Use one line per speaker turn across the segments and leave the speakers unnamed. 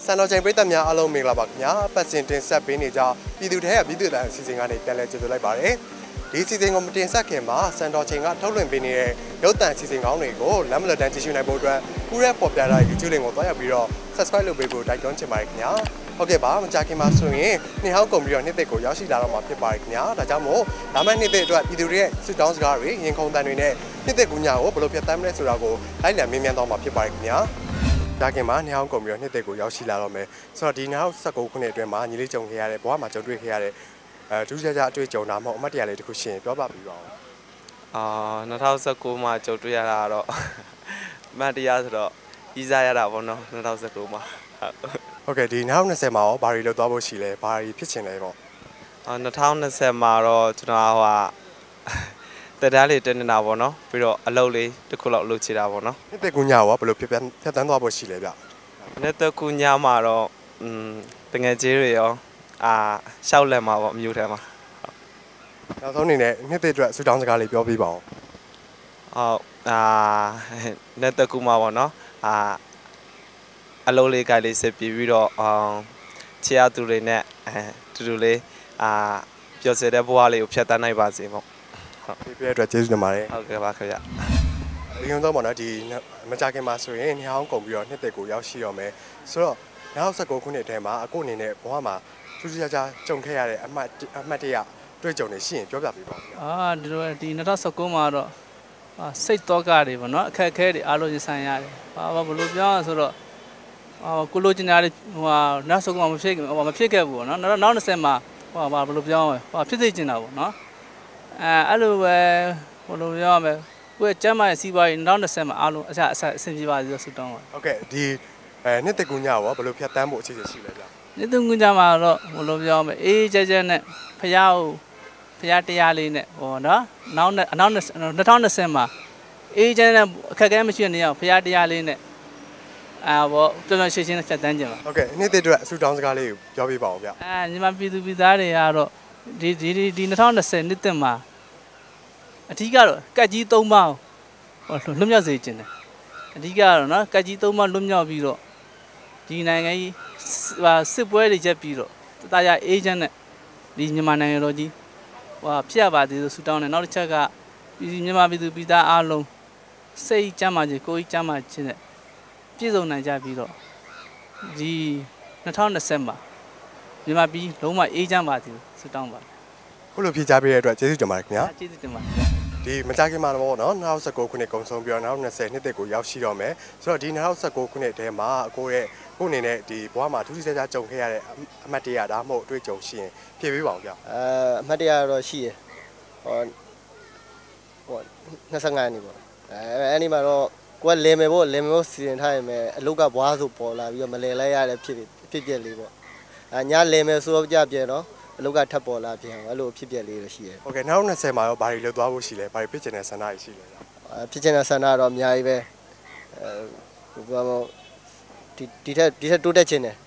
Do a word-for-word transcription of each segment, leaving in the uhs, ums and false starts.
ဆန်တော်ချိန်ပြည်သက်များအားလုံးမင်္ဂလာပါခင်ဗျာပတ်စင်တင်ဆက်ပေးနေကြပြည်သူတွေရဲ့ပြည်သူတန်အစီအစဉ်ကနေပြန်လည်ကြိုဆိုလိုက်ပါတယ်ဒီအစီအစဉ်ကိုမတင်ဆက်ခင်မှာဆန်တော်ချိန်ကထုတ်လွှင့်ပေးနေတဲ့ရုပ်သံအစီအစဉ်ကောင်းတွေကိုလမ်းမလွတ်တန်းကြည့်ရှုနိုင်ဖို့အတွက်ကူရဲပေါ်ပြတဲ့ YouTube link ကိုတွားရောက်ပြီးတော့ subscribe လုပ်ပေးဖို့တိုက်တွန်းချင်ပါတယ်ခင်ဗျာဟုတ်ကဲ့ပါမကြခင်မှာဆိုရင်နှစ်ဟောင်းကုန်ပြီးတော့နှစ်သက်ကိုရောက်ရှိလာတော့မှာဖြစ်ပါတယ်ခင်ဗျာဒါကြောင့်မို့ဒါမှနှစ်သက်အတွက်ပြည်သူတွေရဲ့စစ်တောင်းစကားတွေရင်ခုန်တန်တွေနဲ့နှစ်သက်ကူညာကိုဘယ်လိုဖြတ်သန်းမလဲဆိုတာကိုလိုက်လံမေးမြန်းတော့မှာဖြစ်ပါတယ်ခင်ဗျာဒါကင်မှာနှစ်ဟောင်းကုန်ပြီးတော့နှစ်သက်ကိုရောက်ရှိလာတော့မယ်ဆိုတော့ဒီနှစ်ဟောင်း၁၉ခုနှစ်အတွင်းမှာညီလေးကြုံခဲ့ရတဲ့ဘဝမှာကြုံတွေ့ခဲ့ရတဲ့အဲဒုစရကြအတွေ့အကြုံတာမဟုတ်အမှတ်တရလေးတစ်ခုရှင်ပြောပါပြီးပါဦး
အာ၂၀၁၉မှာကြုံတွေ့ရတာတော့အမှတ်တရဆိုတော့ကြီးစားရတာပေါ့နော်၂၀၁၉မှာ
ဟုတ်ကဲ့ဒီ၂၀၂၀မှာရောဘာတွေလုပ်သွားဖို့ရှိလဲဘာတွေဖြစ်ချင်လဲပေါ့
အာ၂၀၂၀မှာတော့ကျွန်တော်ဟာတက်တန်းလေးတက်နေတာပေါ့နော်ပြီးတော့အလုပ်လေးတစ်ခုလောက်လုပ်ချင်တာပေါ့နော်
နှစ်သက်ကူညာရောဘယ်လိုဖြစ်ဖြတ်တန်းသွားဖို့ရှိလဲဗျ
နှစ်သက်ကူညာမှာတော့อืมတငယ်ချင်းတွေရောအာရှောက်လက်မှာပေါ့မြို့ထဲမှာ
နောက်ဆုံးအနေနဲ့နှစ်သက်အတွက်ဆူတောင်းစကားလေးပြောပြပါဦး
ဟုတ်အာနှစ်သက်ကူမှာပေါ့နော်အာအလုံးလေးကိုက်လေးစစ်ပြီးပြီးတော့အောင်ချေရသူတွေနဲ့အဲတူတူလေးအာပျော်စဲတဲ့ဘဝလေးကိုဖြတ်တန်းနိုင်ပါစေပေါ့
ဟုတ်ပြည့်အတွက်ကျေးဇူးတင်ပါတယ်
ဟုတ်ကဲ့ပါခင်ဗျ
အရင်ဆုံးပေါ့နော်ဒီမကြခင်မှာဆိုရင်နှစ်ဟောင်းကုန်ပြီးတော့နှစ်သက်ကိုရောက်ရှိတော့မယ်ဆိုတော့၂၀၁၉ခုနှစ်ထဲမှာအခုအနေနဲ့ဘဝမှာထူးထူးခြားခြားကြုံခဲ့ရတဲ့အမှတ်အမှတ်တရတွေ့ကြုံနေရှိရင်ပြောပြပေးပါဦး
အာဒီလိုဒီ၂၀၁၉မှာတော့စိတ်တော့ကတွေပေါ့နော်အခက်အခဲတွေအားလုံးရင်ဆိုင်ရတယ်ဘာဘယ်လိုပြောရဆိုတော့အာကိုလိုချင်တာတွေဟိုဟာနောက်ဆုံးကမဖြစ်ဟိုမဖြစ်ခဲ့ဘူးပေါ့နော်နောက်နောက်၂၀မှာဟိုဟာဘယ်လိုပြောရမလဲဟိုဖြစ်စေချင်တာပေါ့နော်အဲအဲ့လိုပဲဘယ်လိုပြောရမလဲကိုယ့်ကျမ်းမာရေးစီးပွားရေးနောက်၂၀မှာအားလုံးအချက်အဆက်အဆင်ပြေပါစေလို့ဆုတောင်းပါ
ဟုတ်ကဲ့ဒီအဲနှစ်သက်ကူညာရောဘယ်လိုဖြတ်တန်းဖို့အခြေအနေရှိလဲဗျ
နှစ်သက်ကူညာမှာတော့ဘယ်လိုပြောရမလဲအေးကြဲကြဲနဲ့ဖယားကိုဖယားတရားလေးနဲ့ဟောနော်နောက်နောက်၂၀၂၀မှာအေးကြဲနဲ့အခက်အခဲမရှိတဲ့နေရာဖယားတရားလေးနဲ့အာဘောတော်တော်ရှင်းရှင်းဖြတ်တန်းကြပါ
ဟုတ်ကဲ့နှစ်သက်အတွက်အဆူတောင်းစကားလေးကိုပြောပြပါဦးဗျ
အာညီမပြည်သူပြည်သားတွေကတော့ဒီဒီဒီ၂၀၂၀နှစ်သက်မှာအဓိကတော့ကတ်ကြီး၃ပါးဟောလွတ်မြောက်စေခြင်းတယ်အဓိကတော့နော်ကတ်ကြီး၃ပါးလွတ်မြောက်ပြီးတော့ဒီနိုင်ငံကြီးဟာစစ်ပွဲတွေချက်ပြီးတော့တာယာအေဂျင့်နဲ့ဒီမြန်မာနိုင်ငံတော်ကြီးဟိုဖြစ်ရပါသေးလို့ဆူတောင်းတယ်နောက်တစ်ချက်ကဒီမြန်မာပြည်သူပြည်သားအားလုံးစိတ်ကြမ်းမာခြင်းကိုယ်ကြီးကြမ်းမာခြင်းနဲ့ပြည့်စုံနိုင်ကြပြီးတော့ဒီ၂၀၂၀မှာမြန်မာပြည်လုံးဝအေးချမ်းပါစေလို့ဆုတောင်းပါတယ်
ခုလိုဖြေကြားပေးတဲ့အတွက်ကျေးဇူးတင်ပါတယ်ခင်ဗျာ
ကျေးဇူးတင်ပါတယ်
ဒီမကြခင်မှာတော့နော်၂၀၁၉ခုနှစ်ကုန်ဆုံးပြီးတော့၂၀၂၀နှစ်သက်ကိုရောက်ရှိတော့မယ်ဆိုတော့ဒီ၂၀၁၉ခုနှစ်ထဲမှာအကိုရဲ့ကိုအနေနဲ့ဒီဘဝမှာထူးထူးခြားခြားကြုံခဲ့ရတဲ့အမှတ်တရဒါမှမဟုတ်အတွေ့အကြုံရှိရင်ဖြေပေးပါဦးဗျာ
အဲအမှတ်တရတော့ရှိရဟောဟော၂၅နှစ်ပေါ့အဲအဲ့ဒီမှာတော့ကိုကလင်မယ်ပေါ့လင်မယ်ပေါ့စီစဉ်ထားရင်ပဲအလုတ်ကဘွားဆိုပေါ်လာပြီးတော့မလည်လိုက်ရတဲ့ဖြစ်ဖြစ်ပြက်လေးပေါ့အဲညလင်မယ်ဆိုတော့ကြပြဲတော့အလုတ်ကထပ်ပေါ်လာပြန်အဲ့လိုဖြစ်ပြက်လေးတော့ရှိရ
ဟုတ်ကဲ့၂၀၂၀မှာရောဘာတွေလုပ်သွားဖို့ရှိလဲဘာတွေဖြစ်ချင်တဲ့ဆန္ဒတွေရှိလဲ
အဲဖြစ်ချင်တဲ့ဆန္ဒတော့အများကြီးပဲအဲဘာမှဒီဒီထက်ဒီထက်တိုးတက်ခြင်းတယ်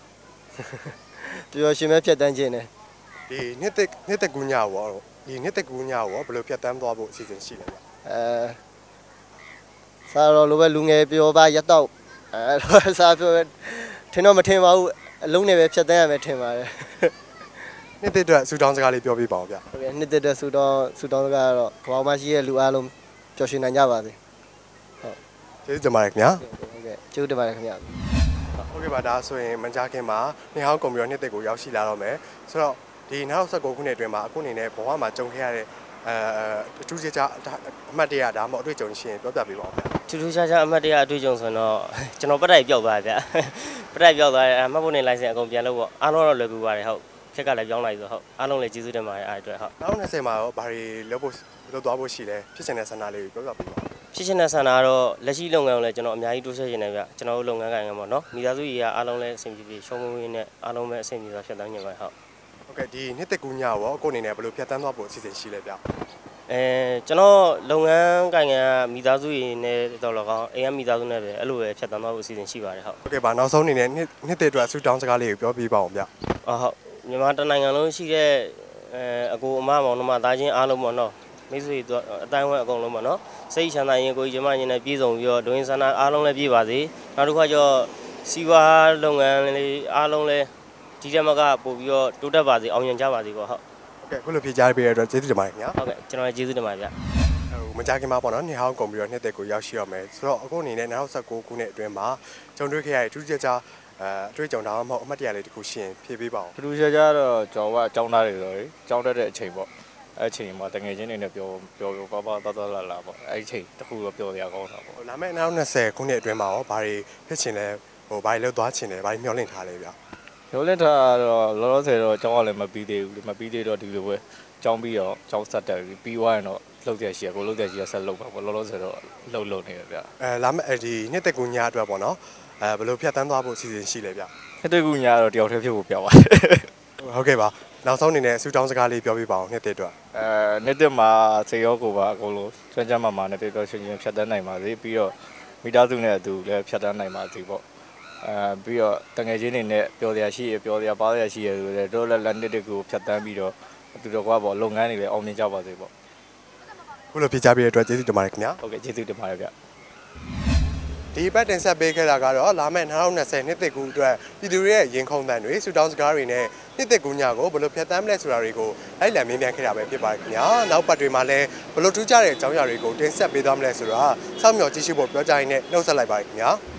ပြောရှင်မဲ့ဖြတ်တန်းခြင်းတယ်
ဒီနှစ်သက်နှစ်သက်ကူညာရောဒီနှစ်သက်ကူညာရောဘယ်လိုဖြတ်တန်းသွားဖို့အစီအစဉ်ရှိလဲဗျ
အဲစားတော့လိုပဲလူငယ်ပြောပါရက်တော့အဲစားပြောထင်တော့မထင်ပါဘူးအလုံးနဲ့ပဲဖြတ်တန်းရမယ်ထင်ပါတယ်
နှစ်သက်အတွက်ဆူတောင်းစကားလေးပြောပြပါဦးဗျ
ဟုတ်ကဲ့နှစ်သက်အတွက်ဆူတောင်းဆူတောင်းစကားကတော့ကမ္ဘာမှာရှိတဲ့လူအားလုံးပျော်ရွှင်နိုင်ကြပါစေ
ဟုတ်ကျေးဇူးတင်ပါတယ်ခင်ဗျာ
ဟုတ်ကဲ့ကျေးဇူးတင်ပါတယ်ခင်ဗျာ
ဟုတ်ကဲ့ပါဒါဆိုရင်မကြခင်မှာနှစ်ဟောင်းကွန်ပျူတာနှစ်သက်ကိုရောက်ရှိလာတော့မယ်ဆိုတော့ဒီ၂၀၁၉ခုနှစ်အတွင်းမှာအခုအနေနဲ့ဘဝမှာကြုံခဲ့ရတဲ့အဲအထူးခြားအမှတ်တရဒါမှမဟုတ်အတွေ့အကြုံရှိရင်ပြောပြပေးပါဦးဗျ
ထူးထူးခြားခြားအမှတ်တရအတွေ့အကြုံဆိုတော့ကျွန်တော်ပတိုက်ပြောက်သွားဗျပတိုက်ပြောက်သွားတယ်မှတ်ဖို့နေလိုင်စင်အကုန်ပြန်လို့ပေါ့အားလုံးတော့လွယ်ကူပါတယ်ဟုတ်ခက်ကလည်းပြောင်းလိုက်ဆိုဟုတ်အားလုံးလည်းကျေးဇူးတင်ပါတယ်အားအတွက်ဟုတ်
၂၀၂၀မှာရောဘာတွေလုပ်ဖို့လုပ်သွားဖို့ရှိလဲဖြစ်ချင်တဲ့ဆန္ဒလေးကိုပြောပြပေးပါ
ဖြစ်ချင်တဲ့ဆန္ဒကတော့လက်ရှိလုပ်ငန်းကိုလည်းကျွန်တော်အများကြီးတိုးဆက်နေတယ်ဗျကျွန်တော်တို့လုပ်ငန်းကိုင်ငန်းပေါ့နော်မိသားစုကြီးကအားလုံးလည်းအဆင်ပြေပြေရှုံးမွေးနဲ့အားလုံးပဲအဆင်ပြေစွာဖြတ်သန်းနေပါတယ်ဟုတ်
ဟုတ်ကဲ့ဒီနှစ်သက်ကူညာရောအခုအနေနဲ့ဘယ်လိုဖြတ်သန်းသွားဖို့အစီအစဉ်ရှိလဲဗျ
အဲကျွန်တော်လုပ်ငန်းကိုင်ငန်းမိသားစုကြီးနဲ့တော့လောကောင်အိမ်ကမိသားစုနဲ့ပဲအဲ့လိုပဲဖြတ်သန်းသွားဖို့အစီအစဉ်ရှိပါတယ်ဟုတ်
ဟုတ်ကဲ့ပါနောက်ဆုံးအနေနဲ့နှစ်နှစ်သက်အတွက်ဆူတောင်းစကားလေးကိုပြောပြပါအောင်ဗျ
ဟုတ်ဟုတ်မြန်မာတနိုင်ငံလုံးရှိတဲ့အဲအကိုအမမောင်နှမသားချင်းအားလုံးပေါ့နော်မိတ်ဆွေတို့အတိုင်းဝဲအကုန်လုံးပေါ့နော်စိတ်ချမ်းသာရင်ကိုကြီးကျမချင်းနဲ့ပြည့်စုံပြီးတော့ဒွင်းဆန္ဒအားလုံးလည်းပြည့်ပါစေနောက်တစ်ခါကျတော့
စီဝါလုပ်ငန်းလေးအားလုံးလဲဒီတက်မကပို့ပြီးတော့တိုးတက်ပါစေအောင်မြင်ကြပါစေပေါ့ဟုတ်
ကဲခုလိုဖြေကြားပေးရတဲ့အတွက်ကျေးဇူးတင်ပါတယ်ခင်ဗျာ
ဟုတ်ကဲ့ကျွန်တော်ကျေးဇူးတင်ပါတယ်ဗျ
ဟိုမကြခင်မှာပေါ့နော်နှစ်ဟောင်းကုန်ပြီးတော့နှစ်သက်ကိုရောက်ရှိရမယ်ဆိုတော့အခုအနေနဲ့၂၀၁၉ခုနှစ်အတွင်းမှာကြုံတွေ့ခဲ့ရတဲ့ထူးခြားခြားအဲအတွေ့အကြုံဒါမှမဟုတ်အမှတ်တရလေးတစ်ခုရှင်ဖြည့်ပေးပါဦး
ထူးထူးခြားခြားတော့ကျွန်တော်ကအကြောင်းသားတွေဆိုတော့အကြောင်းတက်တဲ့အချိန်ပေါ့အဲ့အချိန်မှာတငယ်ချင်းတွေနဲ့ပြောပြောပြောပါပါတတလာလာပေါ့အဲ့အချိန်တစ်ခုတော့ပြောရကောင်းတာပေါ့
လာမယ့်၂၀၂၀ခုနှစ်အတွင်းမှာရောဘာတွေဖြစ်ချင်လဲဟိုဘာတွေလောက်သွားချင်လဲဘာတွေမျှော်လင့်ထားလဲဗျ
ပြောလက်ထားတော့လောလောဆယ်တော့အကြောင်းကလည်းမပြီးသေးဘူးမပြီးသေးတော့ဒီလိုပဲအကြောင်းပြီးတော့အကြောင်းဆက်တက်ပြီးပြီးသွားရင်တော့လှုပ်ရရှိရကိုလှုပ်ရရှိရဆက်လှုပ်ပါပေါ့လောလောဆယ်တော့လှုပ်လှုပ်နေရဗျ
အဲလာမယ့်ဒီနှစ်သက်ကူညာအတွက်ပေါ့နော်အဲဘယ်လိုဖြတ်တန်းသွားဖို့အစီအစဉ်ရှိလဲဗျ
နှစ်တွေ့ကူညာတော့တယောက်တည်းဖြစ်ဖို့ပြောပါတယ်
ဟုတ်ကဲ့ပါနောက်ဆုံးအနေနဲ့စူတောင်းစကားလေးပြောပြပါအောင်နှစ်သက်အတွက်
အဲနှစ်သက်မှာစေရောကိုပါအကုန်လုံးစမ်းကြမ်းမှမှနဲ့တွေ့တော့ရှင်ရှင်ဖြတ်တန်းနိုင်ပါစေပြီးတော့မိသားစုနဲ့အတူလည်းဖြတ်တန်းနိုင်ပါစေပေါ့အဲပြီးတော့တငယ်ချင်းတွေနဲ့ပျော်စရာရှိရပျော်စရာပါစရာရှိရဆိုတော့တို့လည်းလက်နှစ်တကူဖြတ်တန်းပြီးတော့သူတို့ကပေါ့လုပ်ငန်းတွေလည်းအောင်မြင်ကြပါစေပေါ့
ခုလိုဖြေကြားပေးတဲ့အတွက်ကျေးဇူးတင်ပါတယ်ခင်ဗျာ
ဟုတ်ကဲ့ကျေးဇူးတင်ပါတယ်ဗျ
ဒီဘက်တင်ဆက်ပေးခဲ့တာကတော့လာမယ့်၂၀၂၀နှစ်သက်ကူအတွက်ပြည်သူတွေရဲ့ရင်ခုန်တန်တွေစူတောင်းစကားတွေနဲ့နှစ်သက်ကူညာကိုဘယ်လိုဖြတ်တန်းမလဲဆိုတာတွေကိုလိုက်လံမြင်မြန်ခဲ့တာပဲဖြစ်ပါတယ်ခင်ဗျာနောက်ပတ်တွေမှာလည်းဘယ်လိုထူးခြားတဲ့အကြောင်းအရာတွေကိုတင်ဆက်ပေးသွားမလဲဆိုတာစောင့်မျှော်ကြည့်ရှုဖို့ပြောကြရင်းနဲ့နှုတ်ဆက်လိုက်ပါတယ်ခင်ဗျာ